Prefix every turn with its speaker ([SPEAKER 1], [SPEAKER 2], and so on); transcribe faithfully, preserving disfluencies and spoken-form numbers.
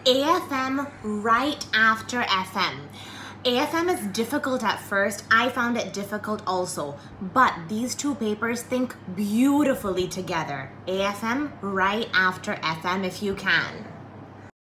[SPEAKER 1] A F M right after F M. A F M is difficult at first. I found it difficult also. But these two papers think beautifully together. A F M right after F M if you can.